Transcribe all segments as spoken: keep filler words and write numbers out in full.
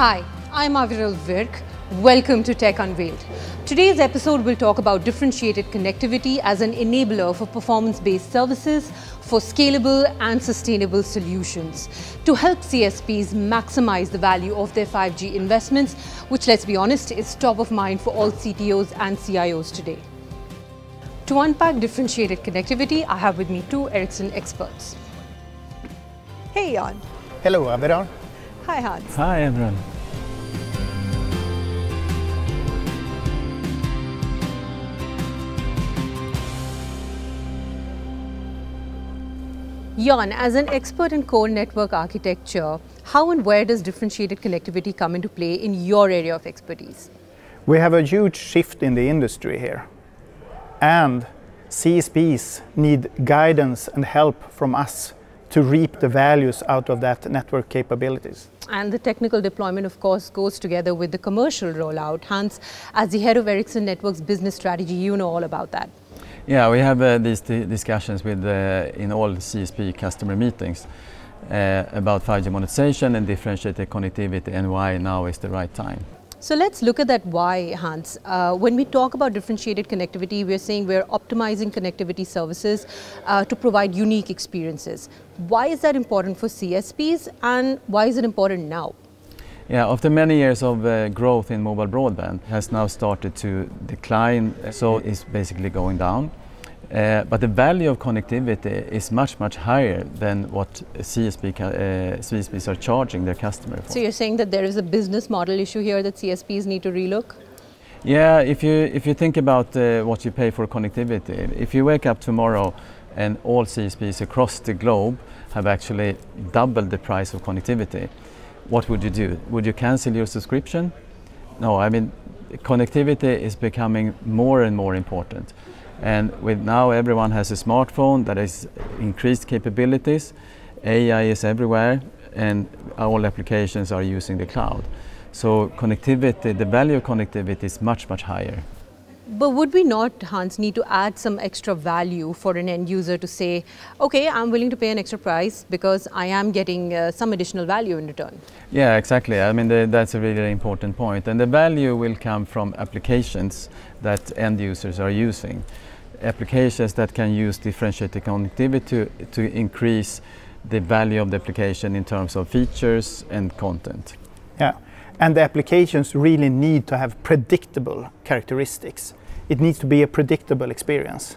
Hi, I'm Aviral. Welcome to Tech Unveiled. Today's episode will talk about differentiated connectivity as an enabler for performance-based services for scalable and sustainable solutions to help C S Ps maximize the value of their five G investments, which, let's be honest, is top of mind for all C T Os and C I Os today. To unpack differentiated connectivity, I have with me two Ericsson experts. Hey, Jan. Hello, Aviral. Hi, Hans. Hi, everyone. Jan, as an expert in core network architecture, how and where does differentiated connectivity come into play in your area of expertise? We have a huge shift in the industry here, and C S Ps need guidance and help from us to reap the values out of that network capabilities. And the technical deployment, of course, goes together with the commercial rollout. Hans, as the head of Ericsson Network's business strategy, you know all about that. Yeah, we have uh, these discussions with uh, in all C S P customer meetings uh, about five G monetization and differentiated connectivity and why now is the right time. So let's look at that why, Hans. Uh, when we talk about differentiated connectivity, we're saying we're optimizing connectivity services uh, to provide unique experiences. Why is that important for C S Ps and why is it important now? Yeah, after many years of uh, growth in mobile broadband has now started to decline, so it's basically going down. Uh, but the value of connectivity is much, much higher than what C S P, uh, C S Ps are charging their customer for. So you're saying that there is a business model issue here that C S Ps need to relook? Yeah, if you, if you think about uh, what you pay for connectivity, if you wake up tomorrow and all C S Ps across the globe have actually doubled the price of connectivity, what would you do? Would you cancel your subscription? No, I mean, connectivity is becoming more and more important. And with now everyone has a smartphone that has increased capabilities, A I is everywhere, and all applications are using the cloud. So connectivity, the value of connectivity is much, much higher. But would we not, Hans, need to add some extra value for an end user to say, okay, I'm willing to pay an extra price because I am getting uh, some additional value in return? Yeah, exactly. I mean, the, that's a really important point. And the value will come from applications that end users are using. Applications that can use differentiated connectivity to, to increase the value of the application in terms of features and content. Yeah, and the applications really need to have predictable characteristics. It needs to be a predictable experience.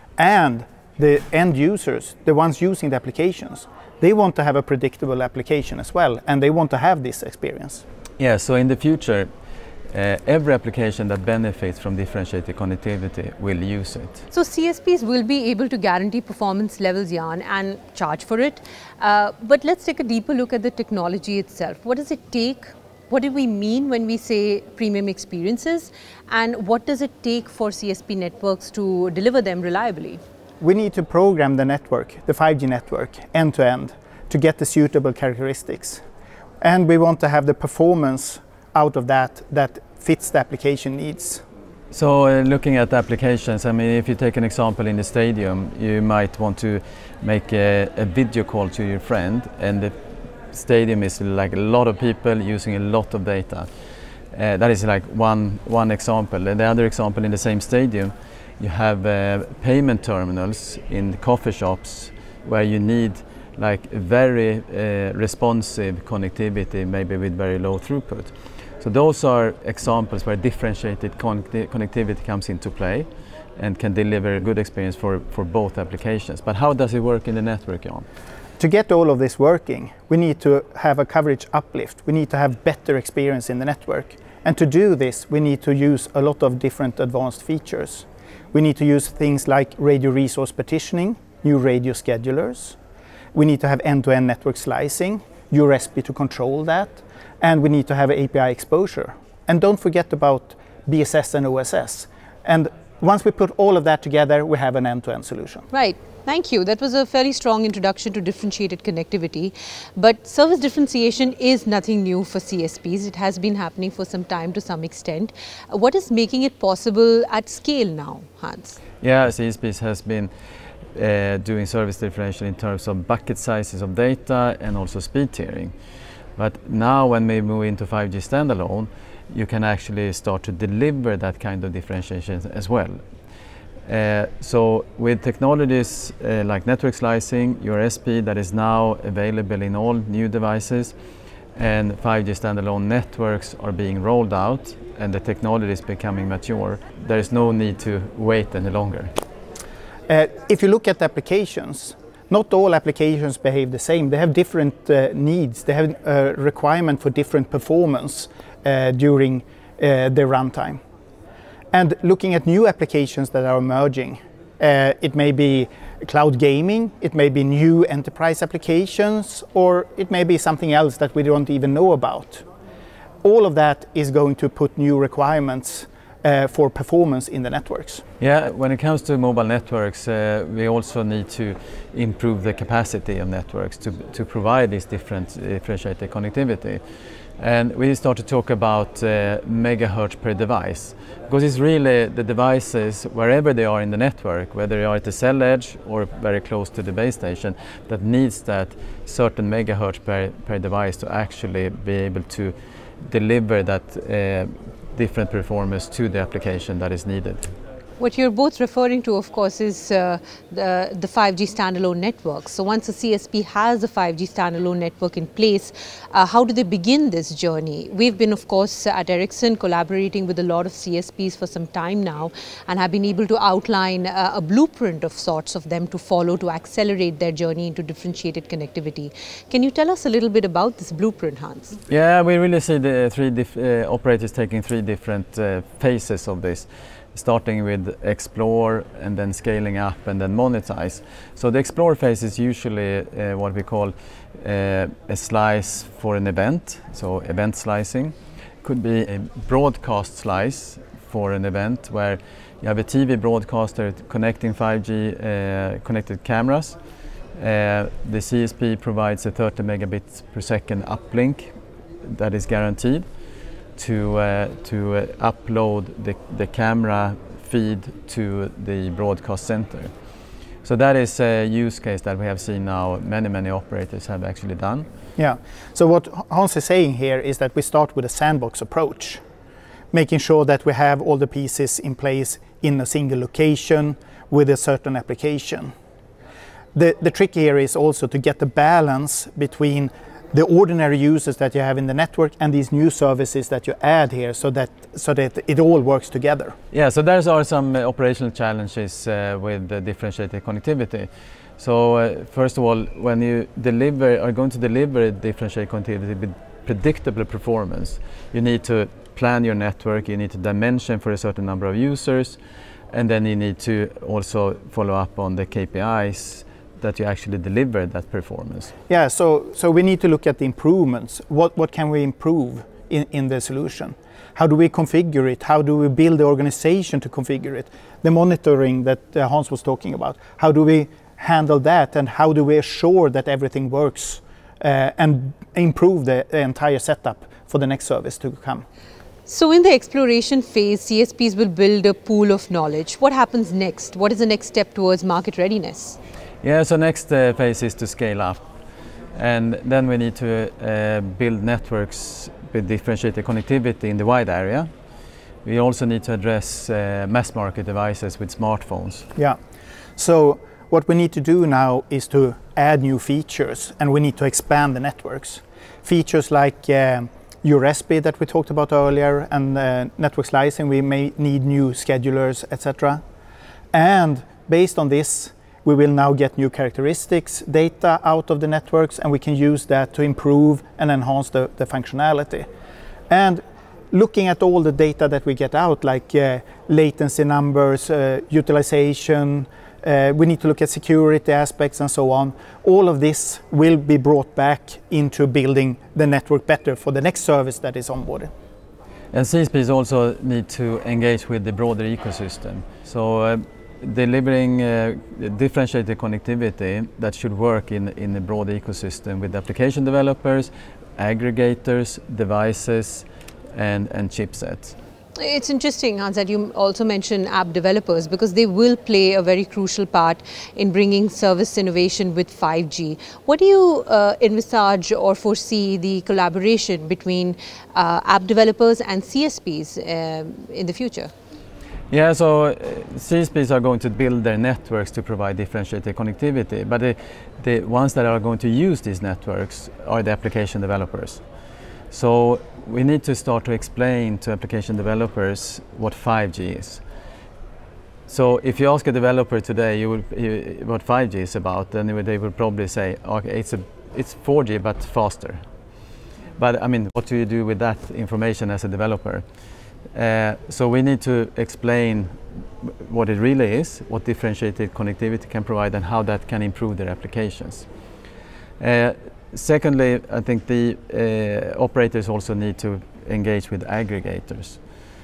And the end users, the ones using the applications, they want to have a predictable application as well, and they want to have this experience. Yeah, so in the future, Uh, every application that benefits from differentiated connectivity will use it. So C S Ps will be able to guarantee performance levels, Jan, and charge for it. Uh, but let's take a deeper look at the technology itself. What does it take? What do we mean when we say premium experiences? And what does it take for C S P networks to deliver them reliably? We need to program the network, the five G network, end to end to get the suitable characteristics. And we want to have the performance out of that that fits the application needs. So uh, looking at applications, I mean, if you take an example in the stadium, you might want to make a, a video call to your friend, and the stadium is like a lot of people using a lot of data. Uh, that is like one, one example. And the other example, in the same stadium, you have uh, payment terminals in coffee shops where you need like very uh, responsive connectivity, maybe with very low throughput. So those are examples where differentiated connecti connectivity comes into play and can deliver a good experience for, for both applications. But how does it work in the network, Jan? To get all of this working, we need to have a coverage uplift. We need to have better experience in the network. And to do this, we need to use a lot of different advanced features. We need to use things like radio resource partitioning, new radio schedulers. We need to have end-to-end network slicing, U S B to control that. And we need to have A P I exposure. And don't forget about B S S and O S S. And once we put all of that together, we have an end-to-end solution. Right. Thank you. That was a fairly strong introduction to differentiated connectivity. But service differentiation is nothing new for C S Ps. It has been happening for some time to some extent. What is making it possible at scale now, Hans? Yeah, C S Ps has been uh, doing service differentiation in terms of bucket sizes of data and also speed tiering. But now when we move into five G Standalone, you can actually start to deliver that kind of differentiation as well. Uh, so with technologies uh, like network slicing, U R S P that is now available in all new devices, and five G Standalone networks are being rolled out and the technology is becoming mature, there is no need to wait any longer. Uh, if you look at the applications, not all applications behave the same. They have different uh, needs. They have a requirement for different performance uh, during uh, their runtime. And looking at new applications that are emerging, uh, it may be cloud gaming, it may be new enterprise applications, or it may be something else that we don't even know about. All of that is going to put new requirements uh, for performance in the networks. Yeah, when it comes to mobile networks, uh, we also need to improve the capacity of networks to, to provide this different differentiated connectivity. And we start to talk about uh, megahertz per device, because it's really the devices, wherever they are in the network, whether they are at the cell edge or very close to the base station, that needs that certain megahertz per, per device to actually be able to deliver that uh, different performance to the application that is needed. What you're both referring to, of course, is uh, the, the five G standalone network. So once a C S P has a five G standalone network in place, uh, how do they begin this journey? We've been, of course, at Ericsson collaborating with a lot of C S Ps for some time now and have been able to outline uh, a blueprint of sorts of them to follow to accelerate their journey into differentiated connectivity. Can you tell us a little bit about this blueprint, Hans? Yeah, we really see the three diff uh, operators taking three different uh, phases of this, starting with explore and then scaling up and then monetize. So the explore phase is usually uh, what we call uh, a slice for an event, so event slicing. Could be a broadcast slice for an event where you have a T V broadcaster connecting five G uh, connected cameras. Uh, the C S P provides a thirty megabits per second uplink that is guaranteed to uh, to uh, upload the, the camera feed to the broadcast center. So that is a use case that we have seen now many, many operators have actually done. Yeah, so what Hans is saying here is that we start with a sandbox approach, making sure that we have all the pieces in place in a single location with a certain application. The, the trick here is also to get the balance between the ordinary users that you have in the network and these new services that you add here, so that so that it all works together. Yeah, so there are some uh, operational challenges uh, with the differentiated connectivity. So uh, first of all, when you deliver are going to deliver differentiated connectivity with predictable performance, you need to plan your network, you need to dimension for a certain number of users, and then you need to also follow up on the K P Is that you actually deliver that performance. Yeah, so so we need to look at the improvements. What what can we improve in, in the solution? How do we configure it? How do we build the organization to configure it? The monitoring that uh, Hans was talking about. How do we handle that, and how do we assure that everything works uh, and improve the, the entire setup for the next service to come? So in the exploration phase, C S Ps will build a pool of knowledge. What happens next? What is the next step towards market readiness? Yeah, so next uh, phase is to scale up, and then we need to uh, build networks with differentiated connectivity in the wide area. We also need to address uh, mass market devices with smartphones. Yeah, so what we need to do now is to add new features, and we need to expand the networks. Features like uh, U R S P that we talked about earlier, and uh, network slicing, we may need new schedulers, et cetera. And based on this, we will now get new characteristics data out of the networks, and we can use that to improve and enhance the, the functionality. And looking at all the data that we get out, like uh, latency numbers, uh, utilization, uh, we need to look at security aspects and so on. All of this will be brought back into building the network better for the next service that is onboarded. And C S Ps also need to engage with the broader ecosystem. So. Uh, delivering uh, differentiated connectivity that should work in, in a broad ecosystem with application developers, aggregators, devices, and, and chipsets. It's interesting, Hans, that you also mentioned app developers, because they will play a very crucial part in bringing service innovation with five G. What do you uh, envisage or foresee the collaboration between uh, app developers and C S Ps uh, in the future? Yeah, so uh, C S Ps are going to build their networks to provide differentiated connectivity, but the, the ones that are going to use these networks are the application developers. So we need to start to explain to application developers what five G is. So if you ask a developer today you will, you, what five G is about, then they will probably say, okay, it's, a, it's four G but faster. But I mean, what do you do with that information as a developer? Uh, so we need to explain what it really is, what differentiated connectivity can provide, and how that can improve their applications. Uh, secondly, I think the uh, operators also need to engage with aggregators.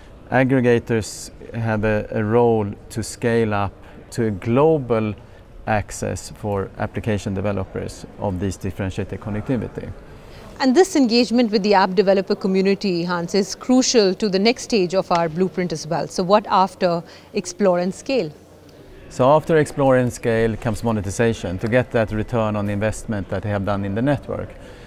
Aggregators have a, a role to scale up to a global access for application developers of this differentiated connectivity. And this engagement with the app developer community, Hans, is crucial to the next stage of our blueprint as well. So what after explore and scale? So after explore and scale comes monetization, to get that return on investment that they have done in the network.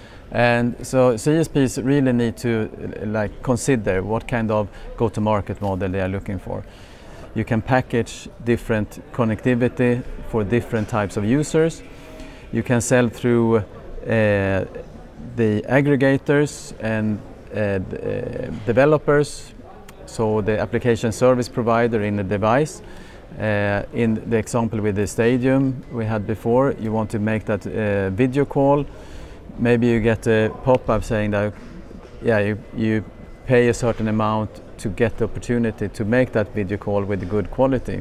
And so C S Ps really need to like consider what kind of go-to-market model they are looking for. You can package different connectivity for different types of users. You can sell through uh, the aggregators and uh, uh, developers, so the application service provider in the device. Uh, in the example with the stadium we had before, you want to make that uh, video call. Maybe you get a pop-up saying that yeah, you, you pay a certain amount to get the opportunity to make that video call with good quality.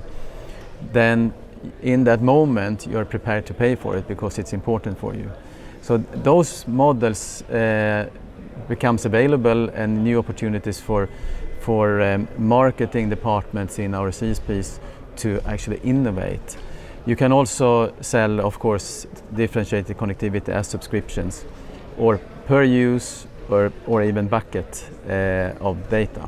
Then in that moment you're prepared to pay for it because it's important for you. So those models uh, becomes available, and new opportunities for, for um, marketing departments in our C S Ps to actually innovate. You can also sell, of course, differentiated connectivity as subscriptions, or per use, or, or even bucket uh, of data.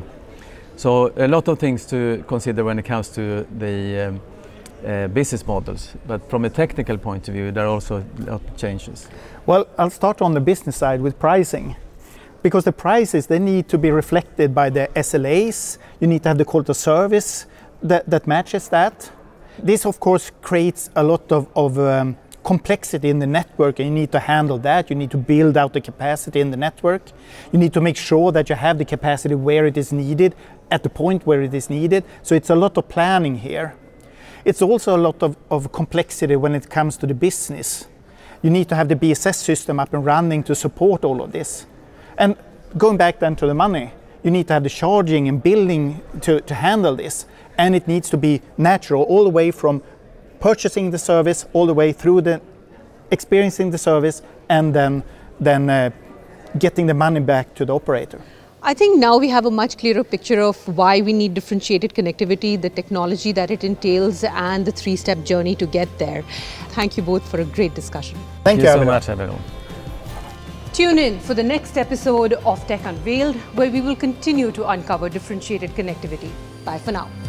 So a lot of things to consider when it comes to the um, uh, business models, but from a technical point of view there are also a lot of changes. Well, I'll start on the business side with pricing, because the prices, they need to be reflected by the S L As. You need to have the quality of service that, that matches that. This of course creates a lot of, of um, complexity in the network, and you need to handle that. You need to build out the capacity in the network. You need to make sure that you have the capacity where it is needed, at the point where it is needed. So it's a lot of planning here. It's also a lot of, of complexity when it comes to the business. You need to have the B S S system up and running to support all of this. And going back then to the money, you need to have the charging and billing to, to handle this. And it needs to be natural, all the way from purchasing the service, all the way through the experiencing the service, and then, then uh, getting the money back to the operator. I think now we have a much clearer picture of why we need differentiated connectivity, the technology that it entails, and the three-step journey to get there. Thank you both for a great discussion. Thank, Thank you so Aviral. much, Aviral. Tune in for the next episode of Tech Unveiled, where we will continue to uncover differentiated connectivity. Bye for now.